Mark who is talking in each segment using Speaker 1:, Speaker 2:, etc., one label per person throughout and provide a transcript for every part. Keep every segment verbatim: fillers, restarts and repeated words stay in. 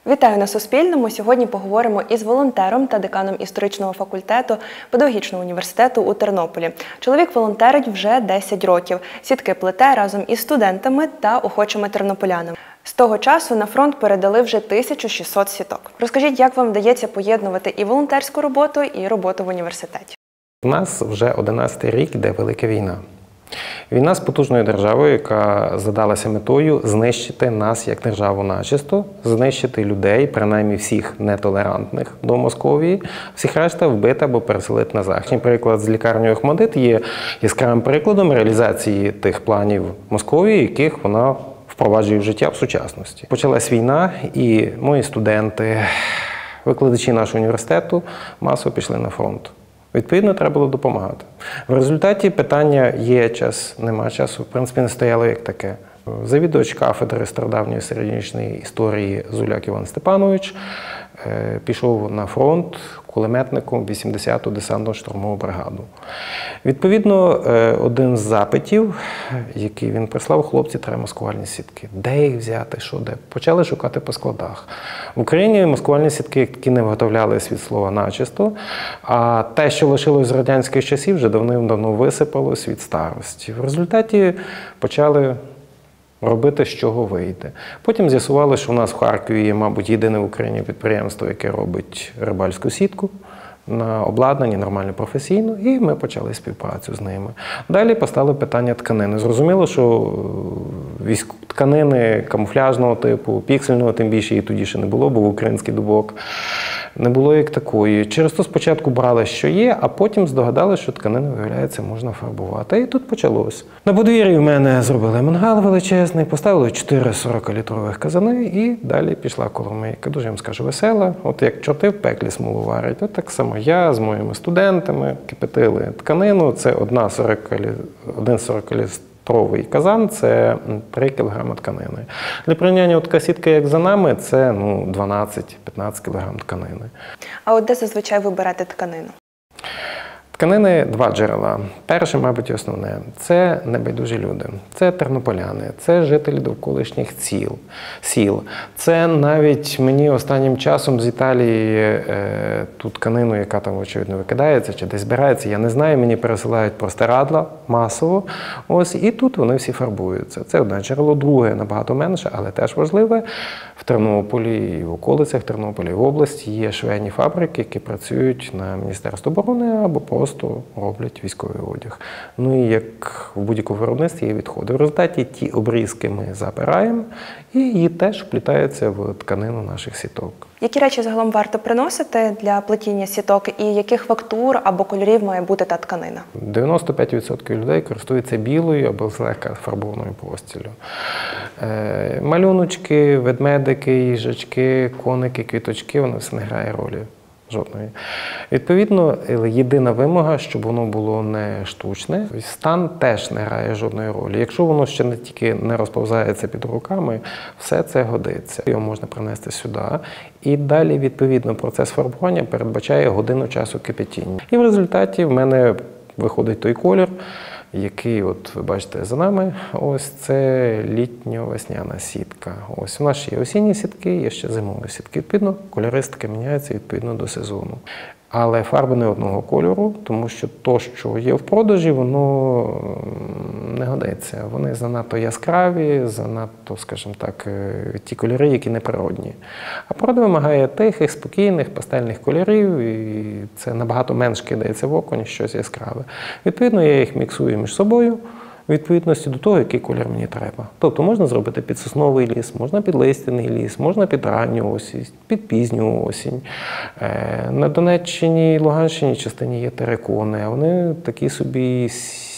Speaker 1: Вітаю на Суспільному. Сьогодні поговоримо із волонтером та деканом історичного факультету Педагогічного університету у Тернополі. Чоловік волонтерить вже десять років. Сітки плете разом із студентами та охочими тернополянами. З того часу на фронт передали вже тисячу шістсот сіток. Розкажіть, як вам вдається поєднувати і волонтерську роботу, і роботу в університеті?
Speaker 2: У нас вже одинадцятий рік йде велика війна. Війна з потужною державою, яка задалася метою знищити нас як державу начисто, знищити людей, принаймні всіх нетолерантних до Московії, всіх решта вбити або переселити на захід. Приклад з лікарнею Охмадит є яскравим прикладом реалізації тих планів Московії, яких вона впроваджує в життя в сучасності. Почалась війна, і мої студенти, викладачі нашого університету масово пішли на фронт. Відповідно, треба було допомагати. В результаті питання є час, нема часу, в принципі, не стояло як таке. Завідувач кафедри стародавньої середньовічної історії Зуляк Іван Степанович пішов на фронт кулеметником вісімдесяту десантно-штурмову бригаду. Відповідно, один з запитів, який він прислав: хлопці, треба маскувальні сітки. Де їх взяти, що де? Почали шукати по складах. В Україні маскувальні сітки, які не виготовлялись від слова начисто, а те, що лишилось з радянських часів, вже давним-давно висипалось від старості. В результаті почали робити, з чого вийде. Потім з'ясували, що у нас в Харкові є, мабуть, єдине в Україні підприємство, яке робить рибальську сітку на обладнанні, нормально, професійно, і ми почали співпрацю з ними. Далі постало питання тканини. Зрозуміло, що тканини камуфляжного типу, піксельного, тим більше і тоді ще не було, був український дубок. Не було як такої. Через то спочатку брали, що є, а потім здогадали, що тканину, виявляється, можна фарбувати. І тут почалось. На подвір'ї в мене зробили мангал величезний, поставили чотири сорокалітрових казани, і далі пішла коломийка. Дуже, я вам скажу, весела. От як чорти в пеклі смолу варять. От так само я з моїми студентами кипятили тканину. Це один сорокалітровий казан, це три кілограми тканини. Для порівняння, така сітка, як за нами, це ну, дванадцять-п'ятнадцять кілограм тканини.
Speaker 1: А от де зазвичай ви берете тканину?
Speaker 2: Тканини – два джерела. Перше, мабуть, основне – це небайдужі люди. Це тернополяни, це жителі довколишніх сіл. сіл. Це навіть мені останнім часом з Італії е, ту тканину, яка там, очевидно, викидається чи десь збирається, я не знаю, мені пересилають простирадла масово. Ось, і тут вони всі фарбуються. Це одне джерело. Друге, набагато менше, але теж важливе. В Тернополі і в околицях Тернополя, і в області є швейні фабрики, які працюють на Міністерство оборони або просто роблять військовий одяг. Ну і як в будь-якому виробництві є відходи. В результаті ті обрізки ми забираємо, і її теж вплітається в тканину наших сіток.
Speaker 1: Які речі загалом варто приносити для плетіння сіток, і яких фактур або кольорів має бути та тканина?
Speaker 2: дев'яносто п'ять відсотків людей користуються білою або злегка фарбованою постіллю. Е, малюночки, ведмедики, їжачки, коники, квіточки – воно все не грає ролі. Жодної. Відповідно, єдина вимога, щоб воно було не штучне. Стан теж не грає жодної ролі. Якщо воно ще не тільки не розповзається під руками, все це годиться. Його можна принести сюди. І далі, відповідно, процес фарбування передбачає годину часу кипятіння. І в результаті в мене виходить той колір, який, от ви бачите за нами, ось це літньо-весняна сітка. Ось у нас є осінні сітки, є ще зимові сітки. Відповідно, кольористика міняється відповідно до сезону. Але фарби не одного кольору, тому що то, що є в продажі, воно не годиться. Вони занадто яскраві, занадто, скажімо так, ті кольори, які неприродні. А природа вимагає тихих, спокійних, пастельних кольорів, і це набагато менш кидається в око, ніж щось яскраве. Відповідно, я їх міксую між собою, в відповідності до того, який колір мені треба. Тобто можна зробити під сосновий ліс, можна під листяний ліс, можна під ранню осінь, під пізню осінь. На Донеччині і Луганщині частині є терикони, а вони такі собі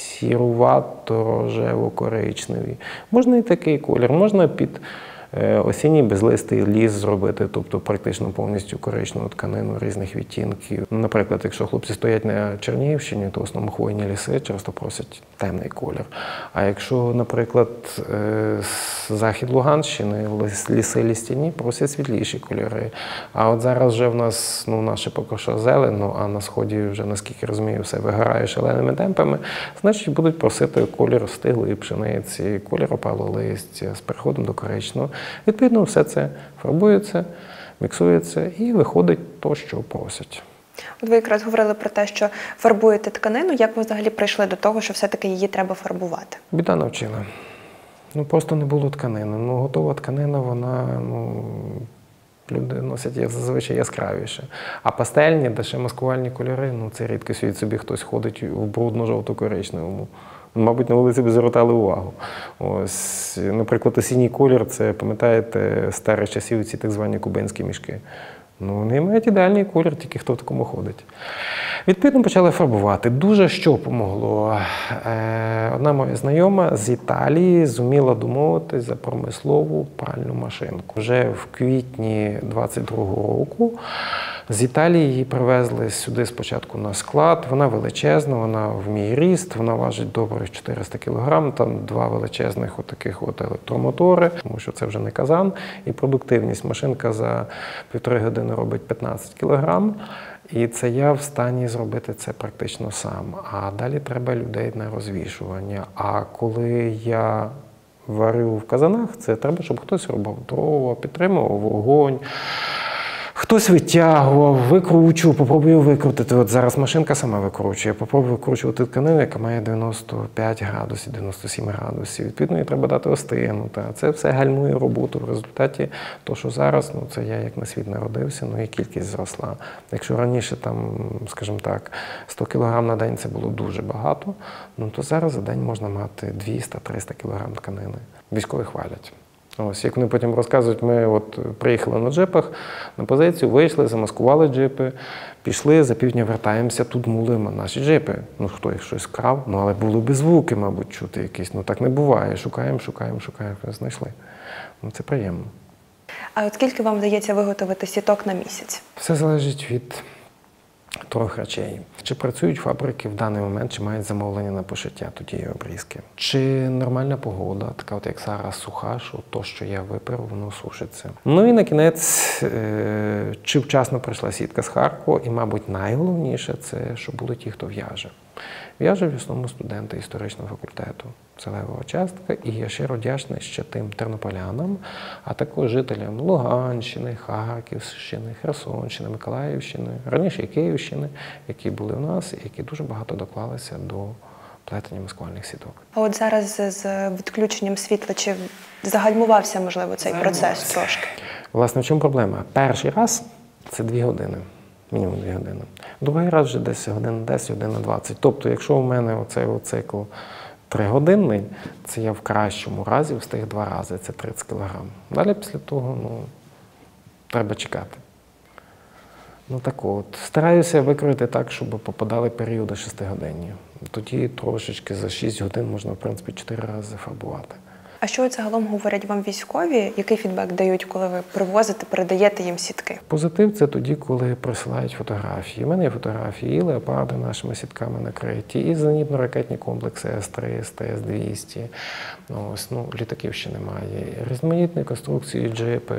Speaker 2: сірувато-рожево-коричневі. Можна і такий колір, можна під осінній безлистий ліс зробити, тобто практично повністю коричневу тканину різних відтінків. Наприклад, якщо хлопці стоять на Чернігівщині, то в основному хвойні ліси часто просять темний колір. А якщо, наприклад, захід Луганщини, ліси лістяні, просять світліші кольори. А от зараз вже в нас, ну, наше поки що зелено, а на сході вже, наскільки розумію, все вигорає шаленими темпами, значить будуть просити колір стиглої пшениці, колір опалого листя з переходом до коричневого. Відповідно, все це фарбується, міксується і виходить то, що просять.
Speaker 1: От ви якраз говорили про те, що фарбуєте тканину. Як ви взагалі прийшли до того, що все-таки її треба фарбувати?
Speaker 2: Біда навчила. Ну, просто не було тканини. Ну, готова тканина, вона, ну, люди носять зазвичай яскравіше. А пастельні, де ще маскувальні кольори, ну, це рідко світ собі хтось ходить в брудно-жовто-коричневому. Мабуть, на вулиці б звертали увагу. Ось, наприклад, осінній колір, це, пам'ятаєте, старих часів ці так звані кубинські мішки. Ну, вони мають ідеальний колір, тільки хто в такому ходить. Відповідно, почали фарбувати. Дуже що помогло. Е, одна моя знайома з Італії зуміла домовитись за промислову пральну машинку. Вже в квітні двадцять другого року з Італії її привезли сюди спочатку на склад. Вона величезна, вона в мій ріст, вона важить добрих чотириста кілограм, там два величезних отаких от електромотори, тому що це вже не казан. І продуктивність машинка за півтори години робить п'ятнадцять кілограм. І це я в стані зробити це практично сам. А далі треба людей на розвішування. А коли я варю в казанах, це треба, щоб хтось робив дрова, підтримував вогонь. Хтось витягував, викручував, попробую викрутити. От зараз машинка сама викручує. Я попробую викручувати тканину, яка має дев'яносто п'ять градусів, дев'яносто сім градусів. Відповідно, їй треба дати остигнути. Це все гальмує роботу. В результаті то, що зараз, ну це я як на світ народився, ну і кількість зросла. Якщо раніше там, скажімо так, сто кілограм на день це було дуже багато, ну то зараз за день можна мати двісті-триста кілограм тканини. Військові хвалять. Ось, як вони потім розказують, ми от приїхали на джипах на позицію, вийшли, замаскували джипи, пішли, за півдня вертаємося, тут мули наші джипи. Ну, хто їх щось крав, ну, але були би звуки, мабуть, чути якісь. Ну, так не буває. Шукаємо, шукаємо, шукаємо, знайшли. Ну, це приємно.
Speaker 1: А от скільки вам вдається виготовити сіток на місяць?
Speaker 2: Все залежить від трьох речей. Чи працюють фабрики в даний момент, чи мають замовлення на пошиття тоді обрізки. Чи нормальна погода, така от як зараз суха, що то, що я випер, воно сушиться. Ну і на кінець, чи вчасно прийшла сітка з Харкова, і, мабуть, найголовніше це, що були ті, хто в'яже. В'яже в основному студенти історичного факультету. Це левова частка, і я щиро вдячний ще тим тернополянам, а також жителям Луганщини, Харківщини, Херсонщини, Миколаївщини, раніше і Київщини, які були в нас, і які дуже багато доклалися до плетення маскувальних сіток.
Speaker 1: А от зараз з відключенням світла, чи загальмувався, можливо, цей процес трошки?
Speaker 2: Власне, в чому проблема? Перший раз – це дві години. Мінімум дві години. Другий раз вже десь година десять, година двадцять. Тобто, якщо у мене оцей цикл тригодинний, це я в кращому разі встиг два рази, це тридцять кілограм. Далі після того, ну, треба чекати. Ну так от, стараюся викроїти так, щоб попадали періоди шестигодинні. Тоді трошечки за шість годин можна, в принципі, чотири рази фарбувати.
Speaker 1: А що загалом говорять вам військові? Який фідбек дають, коли ви привозите, передаєте їм сітки?
Speaker 2: Позитив – це тоді, коли присилають фотографії. У мене є фотографії і леопарди нашими сітками накриті, і зенітно-ракетні комплекси С триста, С двісті. Ось, ну, літаків ще немає. Різноманітні конструкції, джипи,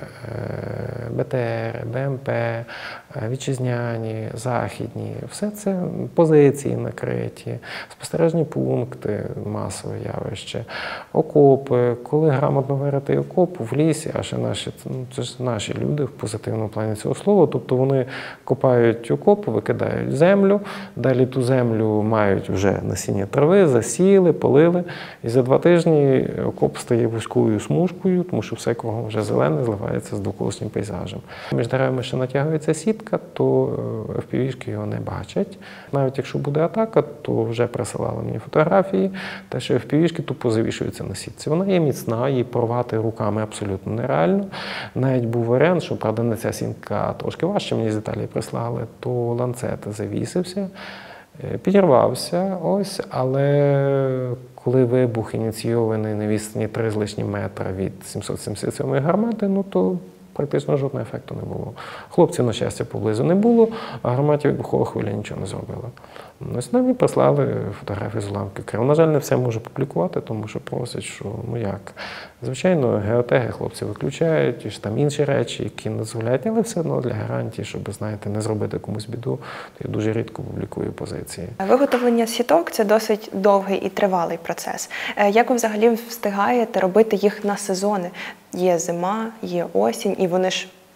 Speaker 2: Б Т Р, Б М П, вітчизняні, західні. Все це позиції накриті, спостережні пункти, масове явище, окопи. Коли грамотно вирити окоп в лісі, а ще наші, ну, це ж наші люди в позитивному плані цього слова, тобто вони копають окоп, викидають землю, далі ту землю мають вже насіння трави, засіяли, полили, і за два тижні окоп стає вузькою смужкою, тому що все кругом вже зелене, зливається з довколишнім пейзажем. Між деревами ще натягується сітка, то еф пі ві-шки його не бачать. Навіть якщо буде атака, то вже присилали мені фотографії, те, що еф пі ві-шки тупо завішуються на сітці. Вона є міцна, її порвати руками абсолютно нереально. Навіть був варіант, що, правда, не ця сітка трошки важче, мені з Італії прислали, то ланцет завісився, підірвався, ось, але коли вибух ініційований на відстані три з лишнім метра від сімсот сімдесят сьомої гармати, ну то практично жодного ефекту не було. Хлопців, на щастя, поблизу не було, а гарматі вибухова хвиля нічого не зробила. Ось нам і прислали фотографії з уламків крил. На жаль, не все можу публікувати, тому що просять, що, ну як, звичайно, геотеги хлопці виключають, і ж там інші речі, які не дозволяють, але все одно для гарантії, щоб, знаєте, не зробити комусь біду, то я дуже рідко публікую позиції.
Speaker 1: Виготовлення сіток – це досить довгий і тривалий процес. Як ви взагалі встигаєте робити їх на сезони? Є зима, є осінь, і вони ж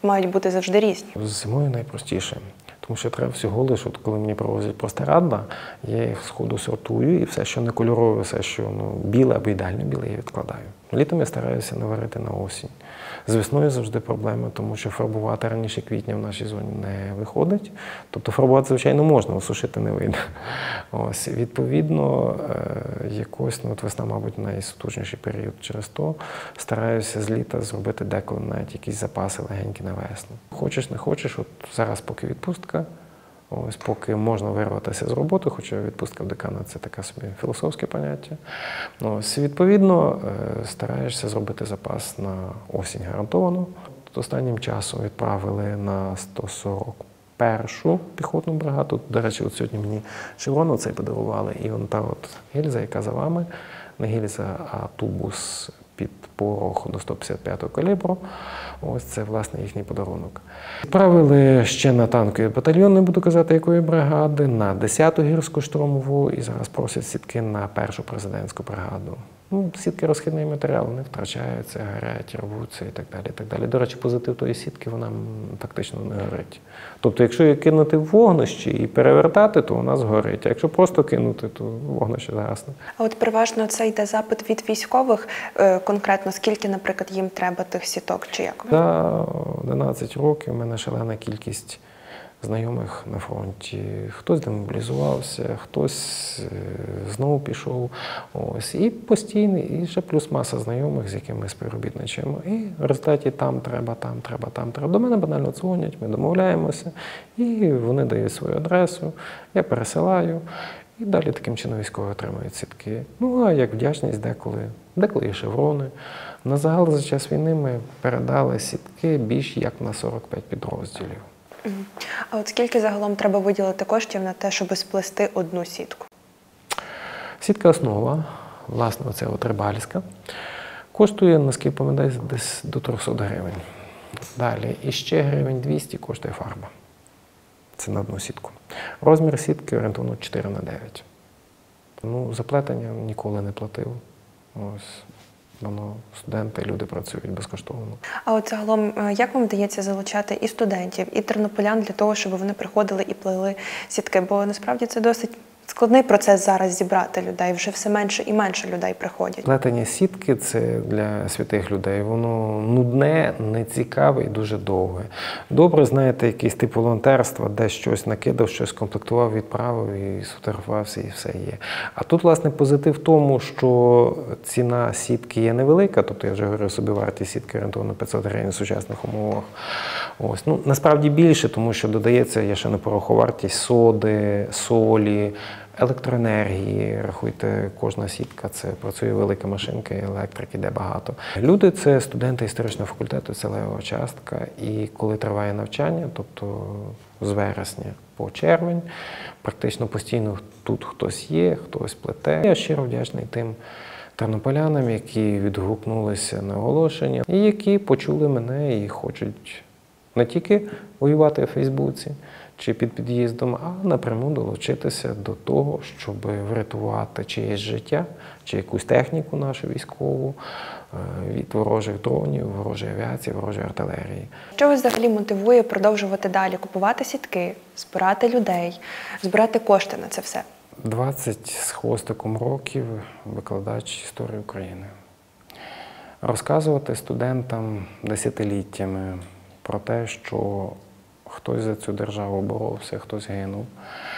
Speaker 1: мають бути завжди різні.
Speaker 2: Зимою найпростіше. Тому що треба всього лише, от коли мені привозять простирадла, я їх сходу сортую і все, що не кольорове, все, що ну, біле або ідеально біле, я відкладаю. Літом я стараюся не варити на осінь. З весною завжди проблема, тому що фарбувати раніше квітня в нашій зоні не виходить. Тобто фарбувати, звичайно, можна, сушити не вийде. Ось, відповідно, якось, ну, от весна, мабуть, найсутужніший період. Через то стараюся з літа зробити деколи навіть якісь запаси легенькі на весну. Хочеш, не хочеш, от зараз поки відпустка, ось поки можна вирватися з роботи, хоча відпустка в декана – це таке собі філософське поняття. Ось, відповідно, стараєшся зробити запас на осінь гарантовано. Тут останнім часом відправили на сто сорок першу піхотну бригаду. До речі, от сьогодні мені шеврон цей подарували. І вон та от гільза, яка за вами, не гільза, а тубус під порох до сто п'ятдесят п'ятого калібру. Ось це, власне, їхній подарунок. Відправили ще на танковий батальйон, не буду казати, якої бригади, на десяту гірську штурмову і зараз просять сітки на першу президентську бригаду. Ну, сітки розхідний матеріал, вони втрачаються, горять, рвуться і так далі. І так далі. До речі, позитив тої сітки, вона фактично не горить. Тобто, якщо її кинути в вогнище і перевертати, то вона згорить. А якщо просто кинути, то вогнище згасне.
Speaker 1: А от переважно це йде запит від військових, конкретно скільки, наприклад, їм треба тих сіток, чи як?
Speaker 2: За одинадцять років в мене шалена кількість знайомих на фронті. Хтось демобілізувався, хтось знову пішов. Ось. І постійний, і ще плюс маса знайомих, з якими ми співробітничаємо. І в результаті там треба, там треба, там треба. До мене банально дзвонять, ми домовляємося, і вони дають свою адресу, я пересилаю. І далі таким чином військові отримують сітки. Ну, а як вдячність деколи, деколи є шеврони. На загал за час війни ми передали сітки більш як на сорок п'ять підрозділів.
Speaker 1: А от скільки загалом треба виділити коштів на те, щоб сплести одну сітку?
Speaker 2: Сітка основа, власне, оця от рибальська, коштує, наскільки пам'ятаю, десь до трьохсот гривень. Далі, і ще гривень двісті коштує фарба. Це на одну сітку. Розмір сітки орієнтовно чотири на дев'ять. Ну, за плетення ніколи не платив. Ось. Воно, студенти, люди працюють безкоштовно.
Speaker 1: А от загалом, як вам вдається залучати і студентів, і тернополян для того, щоб вони приходили і плели сітки? Бо насправді це досить складний процес зараз зібрати людей, вже все менше і менше людей приходять.
Speaker 2: Плетення сітки – це для святих людей. Воно нудне, нецікаве і дуже довге. Добре, знаєте, якийсь тип волонтерства, де щось накидав, щось комплектував, відправив і сфотографувався, і все є. А тут, власне, позитив в тому, що ціна сітки є невелика, тобто я вже говорю, собівартість сітки орієнтовно п'ятсот гривень в сучасних умовах. Ось. Ну, насправді більше, тому що додається, я ще не порахував, вартість соди, солі, електроенергії. Рахуйте, кожна сітка – це працює велика машинка, електрики йде багато. Люди – це студенти історичного факультету, це левова частка. І коли триває навчання, тобто з вересня по червень, практично постійно тут хтось є, хтось плете. Я щиро вдячний тим тернополянам, які відгукнулися на оголошення, і які почули мене і хочуть не тільки воювати в Фейсбуці чи під під'їздом, а напряму долучитися до того, щоб врятувати чиєсь життя, чи якусь техніку нашу військову від ворожих дронів, ворожої авіації, ворожої артилерії.
Speaker 1: Що вас взагалі мотивує продовжувати далі купувати сітки, збирати людей, збирати кошти на це все?
Speaker 2: двадцять з хвостиком років викладач історії України. Розказувати студентам десятиліттями про те, що хтось за цю державу боровся, хтось гинув.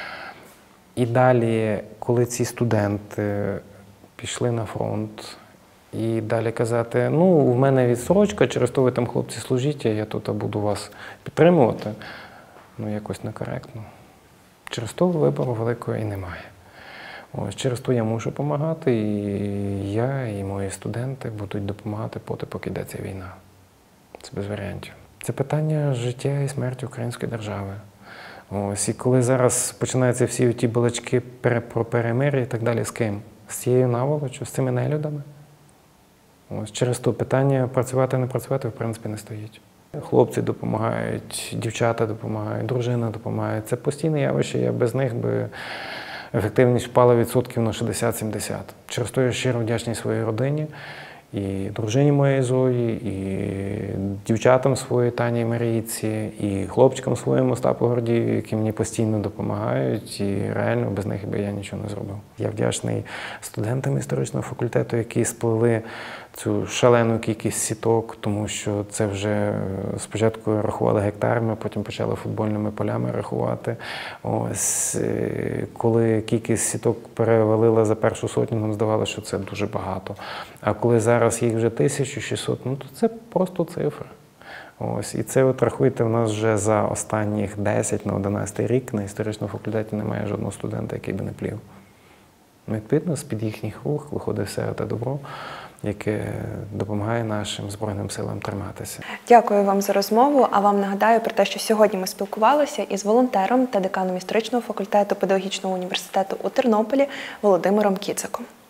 Speaker 2: І далі, коли ці студенти пішли на фронт, і далі казати, ну, в мене відсрочка, через то ви там, хлопці, служіть, а я тут буду вас підтримувати, ну, якось некоректно. Через то вибору великого і немає. Ось, через то я мушу допомагати, і я, і мої студенти будуть допомагати поти, поки йдеться війна. Це без варіантів. Це питання життя і смерті української держави. Ось, і коли зараз починаються всі ті балачки про перемир'я і так далі, з ким? З цією наволочю, з цими нелюдами? Ось, через то питання працювати, не працювати, в принципі, не стоїть. Хлопці допомагають, дівчата допомагають, дружина допомагає. Це постійне явище, я без них би ефективність впала відсотків на шістдесят-сімдесят. Через то я щиро вдячний своїй родині і дружині моєї Зої, і дівчатам своїй Тані і Марійці, і хлопчикам своєму Остапу Гордію, які мені постійно допомагають, і реально без них би я нічого не зробив. Я вдячний студентам історичного факультету, які сплели цю шалену кількість сіток, тому що це вже спочатку рахували гектарами, потім почали футбольними полями рахувати. Ось, коли кількість сіток перевалила за першу сотню, нам здавалося, що це дуже багато. А коли зараз їх вже тисяча шістсот, ну то це просто цифри. Ось, і це, от рахуйте, в нас вже за останніх десять на одинадцятий рік на історичному факультеті немає жодного студента, який би не плів. Відповідно, з-під їхніх рук виходить все те добро, яке допомагає нашим Збройним силам триматися.
Speaker 1: Дякую вам за розмову, а вам нагадаю про те, що сьогодні ми спілкувалися із волонтером та деканом історичного факультету Педагогічного університету у Тернополі Володимиром Кіциком.